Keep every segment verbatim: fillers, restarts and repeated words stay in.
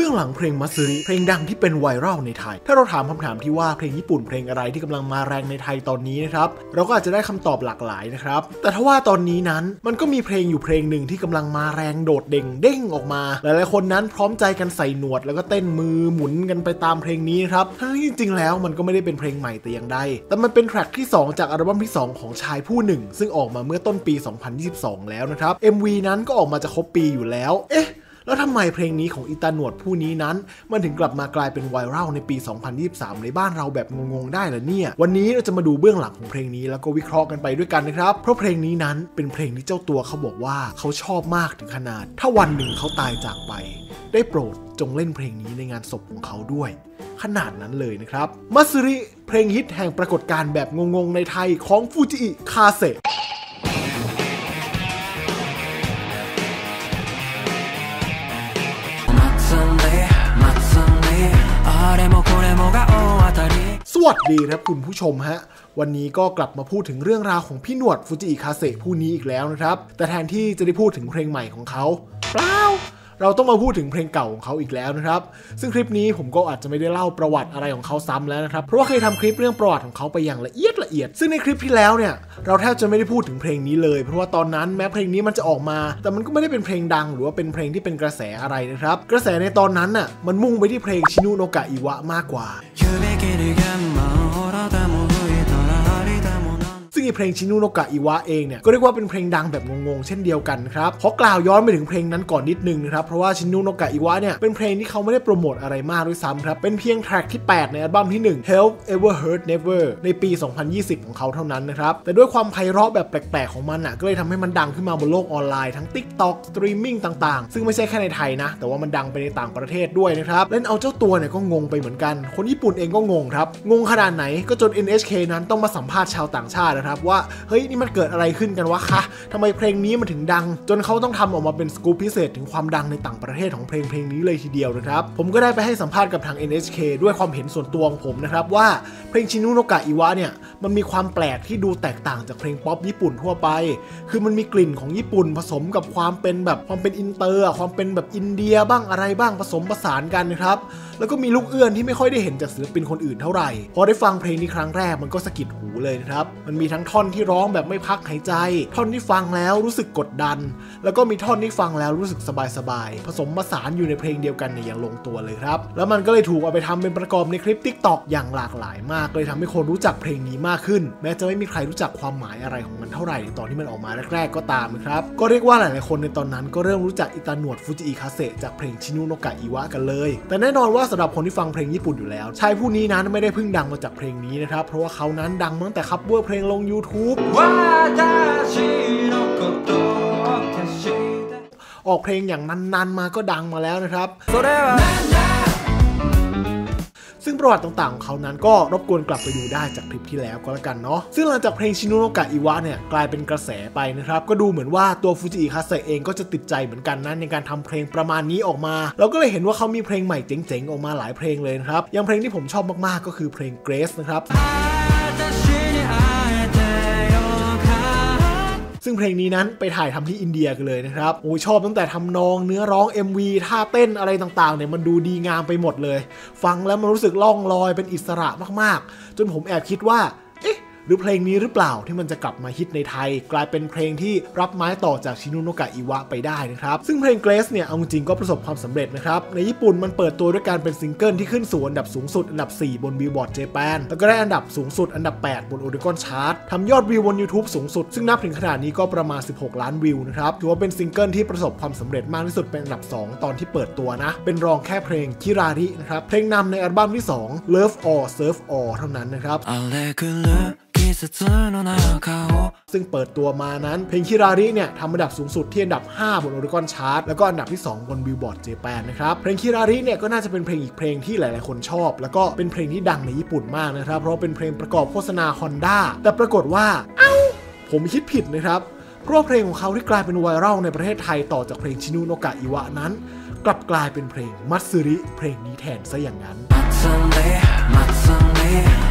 บื้องหลังเพลงมัตสึริเพลงดังที่เป็นไวรัลในไทยถ้าเราถามคำถามที่ว่าเพลงญี่ปุ่นเพลงอะไรที่กำลังมาแรงในไทยตอนนี้นะครับเราก็อาจจะได้คำตอบหลากหลายนะครับแต่ถ้าว่าตอนนี้นั้นมันก็มีเพลงอยู่เพลงหนึ่งที่กำลังมาแรงโดดเด่งเด้งออกมาหลายๆคนนั้นพร้อมใจกันใส่หนวดแล้วก็เต้นมือหมุนกันไปตามเพลงนี้ครับทั้งที่จริงๆแล้วมันก็ไม่ได้เป็นเพลงใหม่แต่อย่างใดแต่มันเป็นแทร็กที่สองจากอัลบั้มที่สองของชายผู้หนึ่งซึ่งออกมาเมื่อต้นปีสองพันยี่สิบสองแล้วนะครับ เอ็ม วี นั้นก็ออกมาจะครบปีอยู่แล้วเอ๊ะแล้วทำไมเพลงนี้ของอิตาหนวดผู้นี้นั้นมันถึงกลับมากลายเป็นไวรัลในปีสองพันยี่สิบสามในบ้านเราแบบงงๆได้ล่ะเนี่ยวันนี้เราจะมาดูเบื้องหลังของเพลงนี้แล้วก็วิเคราะห์กันไปด้วยกันนะครับเพราะเพลงนี้นั้นเป็นเพลงที่เจ้าตัวเขาบอกว่าเขาชอบมากถึงขนาดถ้าวันหนึ่งเขาตายจากไปได้โปรดจงเล่นเพลงนี้ในงานศพของเขาด้วยขนาดนั้นเลยนะครับมัตสึริเพลงฮิตแห่งปรากฏการณ์แบบงงๆในไทยของฟูจิอิคาเซะสวัสดีครับคุณผู้ชมฮะวันนี้ก็กลับมาพูดถึงเรื่องราวของพี่หนวดฟูจิอิคาเซะผู้นี้อีกแล้วนะครับแต่แทนที่จะได้พูดถึงเพลงใหม่ของเขาเปล่าเราต้องมาพูดถึงเพลงเก่าของเขาอีกแล้วนะครับซึ่งคลิปนี้ผมก็อาจจะไม่ได้เล่าประวัติอะไรของเขาซ้ำแล้วนะครับเพราะว่าเคยทำคลิปเรื่องประวัติของเขาไปอย่างละเอียดละเอียดซึ่งในคลิปที่แล้วเนี่ยเราแทบจะไม่ได้พูดถึงเพลงนี้เลยเพราะว่าตอนนั้นแม้เพลงนี้มันจะออกมาแต่มันก็ไม่ได้เป็นเพลงดังหรือว่าเป็นเพลงที่เป็นกระแสอะไรนะครับกระแสในตอนนั้นน่ะมันมุ่งไปที่เพลงชินุโนกะอิวะมากกว่าซึ่งเพลงชินุโนกะอิวะเองเนี่ยก็เรียกว่าเป็นเพลงดังแบบงงๆเช่นเดียวกันครับขอกล่าวย้อนไปถึงเพลงนั้นก่อนนิดนึงนะครับเพราะว่าชินุโนกะอิวะเนี่ยเป็นเพลงที่เขาไม่ได้โปรโมทอะไรมากด้วยซ้ำครับเป็นเพียงแทร็กที่แปดในอัลบั้มที่หนึ่ง Help Ever Hurt Never ในปีสองพันยี่สิบของเขาเท่านั้นนะครับแต่ด้วยความไพเราะแบบแปลกๆของมันอ่ะก็เลยทำให้มันดังขึ้นมาบนโลกออนไลน์ทั้ง TikTok สตรีมมิ่งต่างๆซึ่งไม่ใช่แค่ในไทยนะแต่ว่ามันดังไปในต่างประเทศด้วยนะครับเล่นเอาเจ้าตัวเนี่ยก็งงไปเหมือนกันคนญี่ปุ่นเองก็งงครับงงขนาดไหนก็จน เอ็น เอช เค นั้นต้องมาสัมภาษณ์ชาวต่างชาตินะครับว่าเฮ้ยนี่มันเกิดอะไรขึ้นกันวะคะทำไมเพลงนี้มันถึงดังจนเขาต้องทำออกมาเป็นสกู๊ปพิเศษถึงความดังในต่างประเทศของเพลงเพลงนี้เลยทีเดียวนะครับผมก็ได้ไปให้สัมภาษณ์กับทาง เอ็น เอช เค ด้วยความเห็นส่วนตัวของผมนะครับว่าเพลงชินุโนกะอิวะเนี่ยมันมีความแปลกที่ดูแตกต่างจากเพลงป๊อปญี่ปุ่นทั่วไปคือมันมีกลิ่นของญี่ปุ่นผสมกับความเป็นแบบความเป็นอินเตอร์ความเป็นแบบอินเดียบ้างอะไรบ้างผสมผสานกันนะครับแล้วก็มีลูกเอื้อนที่ไม่ค่อยได้เห็นจากศิลปินคนอื่นเท่าไหร่พอได้ฟังเพลงนี้ครั้งแรกมันก็สะกิดหูเลยนะครับมันมีทั้งท่อนที่ร้องแบบไม่พักหายใจท่อนที่ฟังแล้วรู้สึกกดดันแล้วก็มีท่อนที่ฟังแล้วรู้สึกสบายๆผสมผสานอยู่ในเพลงเดียวกันเนี่ยอย่างลงตัวเลยครับแล้วมันก็เลยถูกเอาไปทำเป็นประกอบในคลิป TikTok อย่างหลากหลายมากเลยทำให้คนรู้จักเพลงนี้มากขึ้นแม้จะไม่มีใครรู้จักความหมายอะไรของมันเท่าไหร่ตอนที่มันออกมาแรกๆก็ตามนะครับก็เรียกว่าหลายๆคนในตอนนั้นก็เริ่มรู้จักอิตาหนวดฟูจิอิคาเซะจากเพลงชินุโนกะอิวะกันเลยแต่แน่นอนว่าสำหรับคนที่ฟังเพลงญี่ปุ่นอยู่แล้วชายผู้นี้นั้นไม่ได้เพิ่งดังมาจากเพลงนี้นะครับเพราะว่าเขานั้นดังตั้งแต่คัฟเวอร์เพลงลง YouTube ออกเพลงอย่างนั้นๆมาก็ดังมาแล้วนะครับซึ่งประวัติต่างๆของเขานั้นก็รบกวนกลับไปดูได้จากคลิปที่แล้วก็แล้วกันเนาะซึ่งหลังจากเพลงชินุโนกะอิวะเนี่ยกลายเป็นกระแสไปนะครับก็ดูเหมือนว่าตัวฟูจิอิคาเซะเองก็จะติดใจเหมือนกันนะในการทำเพลงประมาณนี้ออกมาเราก็เลยเห็นว่าเขามีเพลงใหม่เจ๋งๆออกมาหลายเพลงเลยนะครับอย่างเพลงที่ผมชอบมากๆก็คือเพลง Grace นะครับซึ่งเพลงนี้นั้นไปถ่ายทำที่อินเดียกันเลยนะครับโอ้ยชอบตั้งแต่ทำนองเนื้อร้อง เอ็ม วี ท่าเต้นอะไรต่างๆเนี่ยมันดูดีงามไปหมดเลยฟังแล้วมันรู้สึกล่องลอยเป็นอิสระมากๆจนผมแอบคิดว่าเอ๊ะหรือเพลงนี้หรือเปล่าที่มันจะกลับมาฮิตในไทยกลายเป็นเพลงที่รับไม้ต่อจากชินุโนกะอิวะไปได้นะครับซึ่งเพลง Grace เนี่ยเอาจริงก็ประสบความสำเร็จนะครับในญี่ปุ่นมันเปิดตัวด้วยการเป็นซิงเกิลที่ขึ้นสู่อันดับสูงสุดอันดับสี่บน Billboard Japan แล้วก็ได้อันดับสูงสุดอันดับแปดบน Oricon Chart ทำยอดวิวบน YouTube สูงสุดซึ่งนับถึงขนาดนี้ก็ประมาณสิบหกล้านวิวนะครับถือว่าเป็นซิงเกิลที่ประสบความสำเร็จมากที่สุดเป็นอันดับสองตอนที่เปิดตัวนะเป็นรองแค่เพลงคิรารินะครับเพลงนำในอัลบั้มที่สอง Love or Surf or เท่านั้นนะครับซึ่งเปิดตัวมานั้นเพลงคิราริเนี่ยทำอันดับสูงสุดที่อันดับห้าบน Oricon Chart แล้วก็อันดับที่สองบน Billboard Japan นะครับเพลงคิราริเนี่ยก็น่าจะเป็นเพลงอีกเพลงที่หลายๆคนชอบแล้วก็เป็นเพลงที่ดังในญี่ปุ่นมากนะครับเพราะเป็นเพลงประกอบโฆษณา Honda แต่ปรากฏว่าเอ้าผมคิดผิดนะครับเพราะเพลงของเขาที่กลายเป็นไวรัลในประเทศไทยต่อจากเพลงชินุโนกะอิวะนั้นกลับกลายเป็นเพลงมัตสึริเพลงนี้แทนซะอย่างนั้น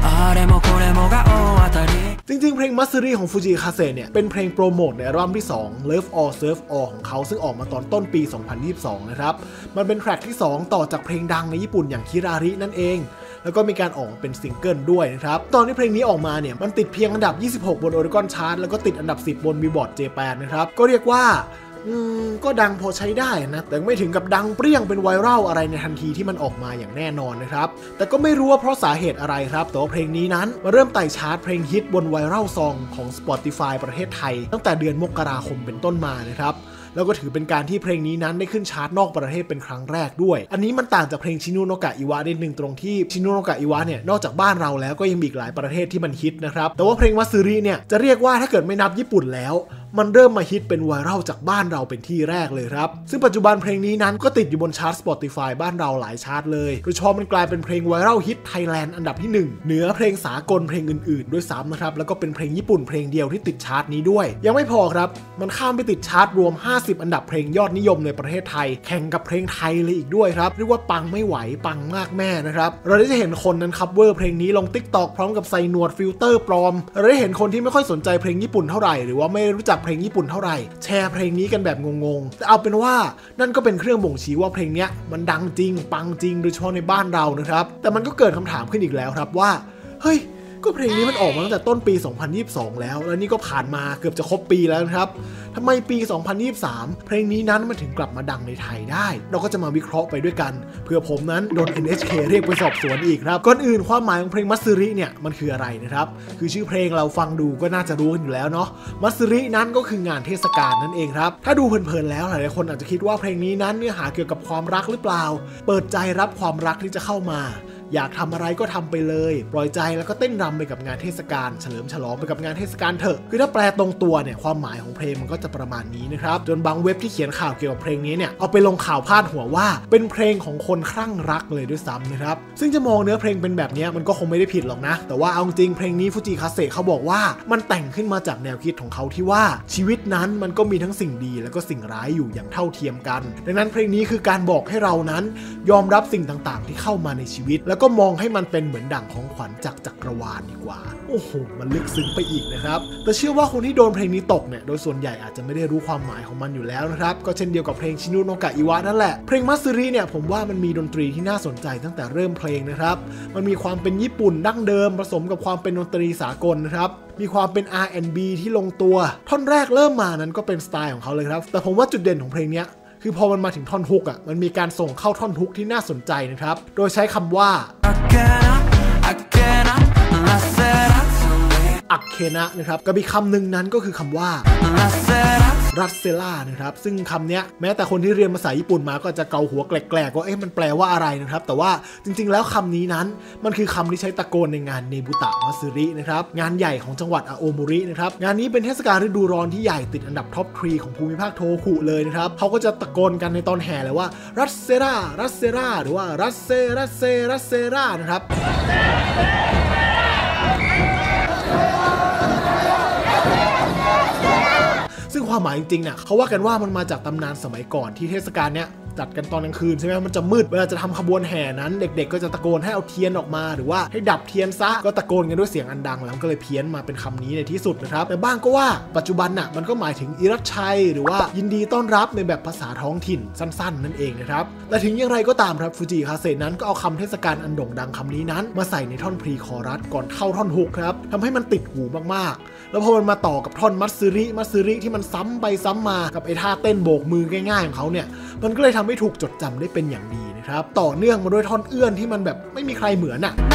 จริงๆเพลงมัตสึริของฟูจิคาเซเนี่ยเป็นเพลงโปรโมทในอัลบั้มที่สอง Love All Surf All ของเขาซึ่งออกมาตอนต้นปี สองพันยี่สิบสอง นะครับมันเป็นแทร็กที่สองต่อจากเพลงดังในญี่ปุ่นอย่างคิรารินั่นเองแล้วก็มีการออกเป็นซิงเกิลด้วยนะครับตอนที่เพลงนี้ออกมาเนี่ยมันติดเพียงอันดับยี่สิบหกบน Oricon Chart แล้วก็ติดอันดับสิบบน Billboard Japan นะครับก็เรียกว่าอืมก็ดังพอใช้ได้นะแต่ไม่ถึงกับดังเปรี้ยงเป็นไวรัลอะไรในทันทีที่มันออกมาอย่างแน่นอนนะครับแต่ก็ไม่รู้ว่าเพราะสาเหตุอะไรครับแต่ว่าเพลงนี้นั้นมาเริ่มไต่ชาร์ตเพลงฮิตบนไวรัลซองของ Spotify ประเทศไทยตั้งแต่เดือนมกราคมเป็นต้นมานะครับแล้วก็ถือเป็นการที่เพลงนี้นั้นได้ขึ้นชาร์ตนอกประเทศเป็นครั้งแรกด้วยอันนี้มันต่างจากเพลงชินุโนกะอิวะนิดนึงตรงที่ชินุโนกะอิวะเนี่ยนอกจากบ้านเราแล้วก็ยังมีอีกหลายประเทศที่มันฮิตนะครับแต่ว่าเพลงมัตสึริเนี่ยจะเรียกว่าถ้าเกิดไม่นับญี่ปุ่นแล้วมันเริ่มมาฮิตเป็นไวรัลจากบ้านเราเป็นที่แรกเลยครับซึ่งปัจจุบันเพลงนี้นั้นก็ติดอยู่บนชาร์ต Spotify บ้านเราหลายชาร์ตเลยโดยเฉพาะมันกลายเป็นเพลงไวรัลฮิตไทยแลนด์อันดับที่หนึ่งเหนือเพลงสากลเพลงอื่นๆด้วยซ้ำนะครับแล้วก็เป็นเพลงญี่ปุ่นเพลงเดียวที่ติดชาร์ตนี้ด้วยยังไม่พอครับมันข้ามไปติดชาร์ตรวมห้าสิบอันดับเพลงยอดนิยมในประเทศไทยแข่งกับเพลงไทยเลยอีกด้วยครับเรียกว่าปังไม่ไหวปังมากแม่นะครับเราได้จะเห็นคนนั้นคัฟเวอร์เพลงนี้ลง TikTok พร้อมกับใส่หนวดฟิลเตอร์ปลอมเราได้เห็นคนที่ไม่ค่อยสนใจเพลงญี่ปุ่นเท่าไหร่หรือว่าไม่รู้จักเพลงญี่ปุ่นเท่าไหร่แชร์เพลงนี้กันแบบงงๆแต่เอาเป็นว่านั่นก็เป็นเครื่องบ่งชี้ว่าเพลงนี้มันดังจริงปังจริงโดยเฉพาะในบ้านเรานะครับแต่มันก็เกิดคำถามขึ้นอีกแล้วครับว่าเฮ้ยก็เพลงนี้มันออกมาตั้งแต่ต้นปี สองพันยี่สิบสอง แล้วแล้วนี่ก็ผ่านมาเกือบจะครบปีแล้วนะครับทำไมปี สองพันยี่สิบสาม เพลงนี้นั้นมันถึงกลับมาดังในไทยได้เราก็จะมาวิเคราะห์ไปด้วยกันเพื่อผมนั้นโดน เอ็น เอช เค เรียกไปสอบสวนอีกครับก่อนอื่นความหมายของเพลงมัตสึริเนี่ยมันคืออะไรนะครับคือชื่อเพลงเราฟังดูก็น่าจะรู้กันอยู่แล้วเนาะมัตสึรินั้นก็คืองานเทศกาลนั่นเองครับถ้าดูเพลินๆแล้วหลายๆคนอาจจะคิดว่าเพลงนี้นั้นเนื้อหาเกี่ยวกับความรักหรือเปล่าเปิดใจรับความรักที่จะเข้ามาอยากทำอะไรก็ทำไปเลยปล่อยใจแล้วก็เต้นรำไปกับงานเทศกาลเฉลิมฉลองไปกับงานเทศกาลเถอะคือถ้าแปลตรงตัวเนี่ยความหมายของเพลงมันก็จะประมาณนี้นะครับจนบางเว็บที่เขียนข่าวเกี่ยวกับเพลงนี้เนี่ยเอาไปลงข่าวพาดหัวว่าเป็นเพลงของคนคลั่งรักเลยด้วยซ้ำนะครับซึ่งจะมองเนื้อเพลงเป็นแบบนี้มันก็คงไม่ได้ผิดหรอกนะแต่ว่าเอาจริงเพลงนี้ฟูจิคาเซเขาบอกว่ามันแต่งขึ้นมาจากแนวคิดของเขาที่ว่าชีวิตนั้นมันก็มีทั้งสิ่งดีแล้วก็สิ่งร้ายอยู่อย่างเท่าเทียมกันดังนั้นเพลงนี้คือการบอกให้เรานั้นยอมรับสิ่งต่างๆที่เข้ามาในชีวิตแล้วก็มองให้มันเป็นเหมือนดั่งของขวัญจากจักรวาลดีกว่าโอ้โหมันลึกซึ้งไปอีกนะครับแต่เชื่อว่าคนที่โดนเพลงนี้ตกเนี่ยโดยส่วนใหญ่อาจจะไม่ได้รู้ความหมายของมันอยู่แล้วนะครับก็เช่นเดียวกับเพลงชินุโนกะอิวะนั่นแหละเพลงมัตสึริเนี่ยผมว่ามันมีดนตรีที่น่าสนใจตั้งแต่เริ่มเพลงนะครับมันมีความเป็นญี่ปุ่นดั้งเดิมผสมกับความเป็นดนตรีสากลนะครับมีความเป็น อาร์ แอนด์ บี ที่ลงตัวท่อนแรกเริ่มมานั้นก็เป็นสไตล์ของเขาเลยครับแต่ผมว่าจุดเด่นของเพลงนี้คือพอมันมาถึงท่อนฮุกอ่ะมันมีการส่งเข้าท่อนฮุกที่น่าสนใจนะครับโดยใช้คำว่าอักเคนะนะครับกับอีกคำหนึ่งนั้นก็คือคำว่ารัสเซล่านะครับซึ่งคำนี้แม้แต่คนที่เรียนภาษาญี่ปุ่นมาก็จะเกาหัวแกลกๆว่าเอ๊ะมันแปลว่าอะไรนะครับแต่ว่าจริงๆแล้วคำนี้นั้นมันคือคำที่ใช้ตะโกนในงานเนบุตะมัตสึรินะครับงานใหญ่ของจังหวัดอาโอโมรินะครับงานนี้เป็นเทศกาลฤดูร้อนที่ใหญ่ติดอันดับท็อปทรีของภูมิภาคโทคุเลยนะครับเขาก็จะตะโกนกันในตอนแห่เลยว่ารัสเซล่ารัสเซล่าหรือว่ารัสเซรัสเซรัสเซล่านะครับซึ่งความหมายจริงๆเนี่ยเขาว่ากันว่ามันมาจากตำนานสมัยก่อนที่เทศกาลเนี้ยจัดกันตอนกลางคืนใช่ไหมมันจะมืดเวลาจะทำขบวนแห่นั้นเด็กๆก็จะตะโกนให้เอาเทียนออกมาหรือว่าให้ดับเทียนซะก็ตะโกนกันด้วยเสียงอันดังแล้วก็เลยเพี้ยนมาเป็นคำนี้ในที่สุดนะครับแต่บ้างก็ว่าปัจจุบันน่ะมันก็หมายถึงอิรัชชัยหรือว่ายินดีต้อนรับในแบบภาษาท้องถิ่นสั้นๆนั่นเองนะครับแต่ถึงอย่างไรก็ตามครับฟูจิคาเซนั้นก็เอาคำเทศกาลอันโด่งดังคำนี้นั้นมาใส่ในท่อนพรีคอรัสก่อนเข้าท่อนฮุกครับทำให้มันติดหูมากๆแล้วพอมันมาต่อกับท่อนมัตสึริมัตสึริที่มันซ้ำไปซ้ำมากับไอ้ท่าเต้นโบกมือง่ายๆของเขาเนี่ยมันก็เลยทำให้ถูกจดจำได้เป็นอย่างดีนะครับต่อเนื่องมาด้วยท่อนเอื้อนที่มันแบบไม่มีใครเหมือนอ่ะ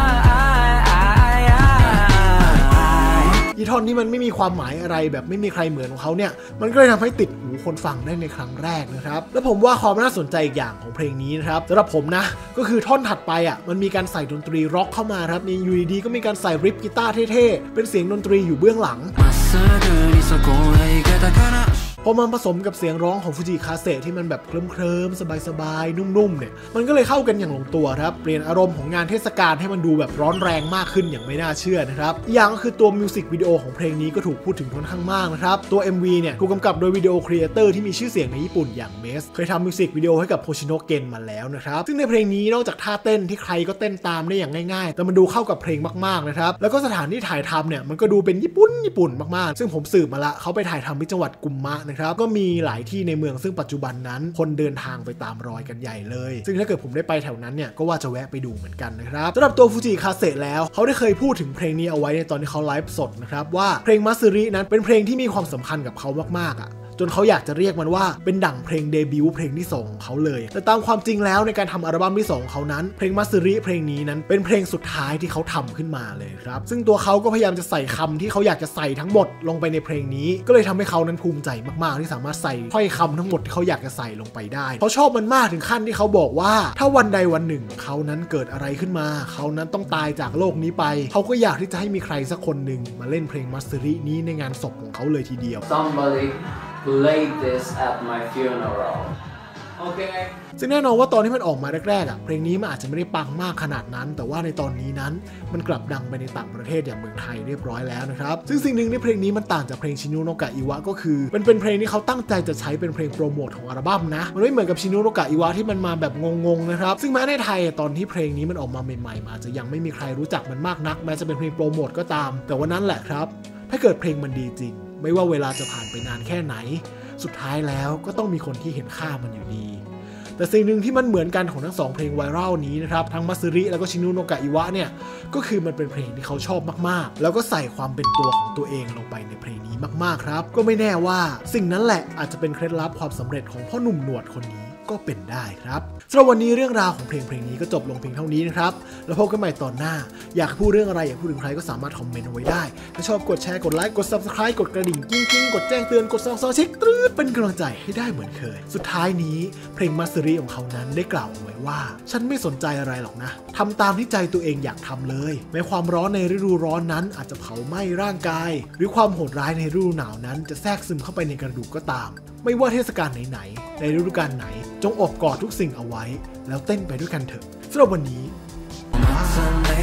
อีท่อนนี้มันไม่มีความหมายอะไรแบบไม่มีใครเหมือนของเขาเนี่ยมันก็เลยทำให้ติดหูคนฟังได้ในครั้งแรกนะครับแล้วผมว่าความน่าสนใจอีกอย่างของเพลงนี้นะครับสำหรับผมนะก็คือท่อนถัดไปอ่ะมันมีการใส่ดนตรีร็อกเข้ามาครับนี่อยู่ดีๆก็มีการใส่ริฟกีตาร์เท่ๆเป็นเสียงดนตรีอยู่เบื้องหลังพอมันผสมกับเสียงร้องของฟูจิคาเซะที่มันแบบเคลิ้มๆสบายๆนุ่มๆเนี่ยมันก็เลยเข้ากันอย่างลงตัวครับเปลี่ยนอารมณ์ของงานเทศกาลให้มันดูแบบร้อนแรงมากขึ้นอย่างไม่น่าเชื่อนะครับอย่างก็คือตัวมิวสิกวิดีโอของเพลงนี้ก็ถูกพูดถึงค่อนข้างมากนะครับตัว เอ็ม วี เนี่ยถูกกำกับโดยวิดีโอครีเอเตอร์ที่มีชื่อเสียงในญี่ปุ่นอย่างเมสเคยทำมิวสิกวิดีโอให้กับโฮชิโนะเกนมาแล้วนะครับซึ่งในเพลงนี้นอกจากท่าเต้นที่ใครก็เต้นตามได้อย่างง่ายๆแต่มันดูเข้ากับเพลงมากๆนะครับแล้วก็สถานที่ถ่ายทำเนี่ยมันก็ดูเป็นญี่ปุ่นญี่ปุ่นมากๆซึ่งผมสืบมาละเขาไปถ่ายทำที่จังหวัดกุมมะนะครับก็มีหลายที่ในเมืองซึ่งปัจจุบันนั้นคนเดินทางไปตามรอยกันใหญ่เลยซึ่งถ้าเกิดผมได้ไปแถวนั้นเนี่ยก็ว่าจะแวะไปดูเหมือนกันนะครับสำหรับตัวฟูจิคาเซะแล้วเขาได้เคยพูดถึงเพลงนี้เอาไว้ในตอนที่เขาไลฟ์สดนะครับว่าเพลงมัตสึรินั้นเป็นเพลงที่มีความสำคัญกับเขามากๆอ่ะจนเขาอยากจะเรียกมันว่าเป็นดั่งเพลงเดบิวต์เพลงที่สองของเขาเลยแต่ตามความจริงแล้วในการทำอัลบั้มที่สองของเขานั้นเพลงมัตสึริเพลงนี้นั้นเป็นเพลงสุดท้ายที่เขาทำขึ้นมาเลยครับซึ่งตัวเขาก็พยายามจะใส่คำที่เขาอยากจะใส่ทั้งหมดลงไปในเพลงนี้ก็เลยทำให้เขานั้นภูมิใจมากๆที่สามารถใส่ถ้อยคำทั้งหมดที่เขาอยากจะใส่ลงไปได้เขาชอบมันมากถึงขั้นที่เขาบอกว่าถ้าวันใดวันหนึ่งเขานั้นเกิดอะไรขึ้นมาเขานั้นต้องตายจากโลกนี้ไปเขาก็อยากที่จะให้มีใครสักคนหนึ่งมาเล่นเพลงมัตสึรินี้ในงานศพของเขาเลยทีเดียว Somebody play this at my funeral. Okay. ซึ่งแน่นอนว่าตอนที่มันออกมาแรกๆอ่ะเพลงนี้มันอาจจะไม่ได้ปังมากขนาดนั้นแต่ว่าในตอนนี้นั้นมันกลับดังไปในต่างประเทศอย่างเมืองไทยเรียบร้อยแล้วนะครับซึ่งสิ่งหนึ่งในเพลงนี้มันต่างจากเพลงชินุโนกะอิวะก็คือมันเป็นเพลงที่เขาตั้งใจจะใช้เป็นเพลงโปรโมทของอัลบั้มนะมันไม่เหมือนกับชินุโนกะอิวะที่มันมาแบบงงๆนะครับซึ่งแม้ในไทยตอนที่เพลงนี้มันออกมาใหม่ๆอาจจะยังไม่มีใครรู้จักมันมากนักแม้จะเป็นเพลงโปรโมทก็ตามแต่ว่านั้นแหละครับถ้าเกิดเพลงมันดีจริงไม่ว่าเวลาจะผ่านไปนานแค่ไหนสุดท้ายแล้วก็ต้องมีคนที่เห็นค่ามันอยู่ดีแต่สิ่งหนึ่งที่มันเหมือนกันของทั้งสองเพลงไวรัลนี้นะครับทั้งมัตสึริแล้วก็ชินุโนกะอิวะเนี่ยก็คือมันเป็นเพลงที่เขาชอบมากๆแล้วก็ใส่ความเป็นตัวของตัวเองลงไปในเพลงนี้มากๆครับก็ไม่แน่ว่าสิ่งนั้นแหละอาจจะเป็นเคล็ดลับความสำเร็จของพ่อหนุ่มหนวดคนนี้ก็เป็นได้ครับสำหรับวันนี้เรื่องราวของเพลงเพลงนี้ก็จบลงเพียงเท่านี้นะครับแล้วพบกันใหม่ตอนหน้าอยากพูดเรื่องอะไรอยากพูดถึงใครก็สามารถคอมเมนต์เอาไว้ได้ถ้าชอบกดแชร์กดไลค์กด ซับสไครบ์ กดกระดิ่งกิ้งกิ้งกดแจ้งเตือนกดซองซอเช็คตรืดเป็นกำลังใจให้ได้เหมือนเคยสุดท้ายนี้เพลงมัตสึริของเขานั้นได้กล่าวเอาไว้ว่าฉันไม่สนใจอะไรหรอกนะทำตามที่ใจตัวเองอยากทำเลยแม้ความร้อนในฤดูร้อนนั้นอาจจะเผาไหม้ร่างกายหรือความโหดร้ายในฤดูหนาวนั้นจะแทรกซึมเข้าไปในกระดูกก็ตามไม่ว่าเทศกาลไหนๆในฤดูกาลไหนจงอบกอดทุกสิ่งเอาไว้แล้วเต้นไปด้วยกันเถอะสำหรับวันนี้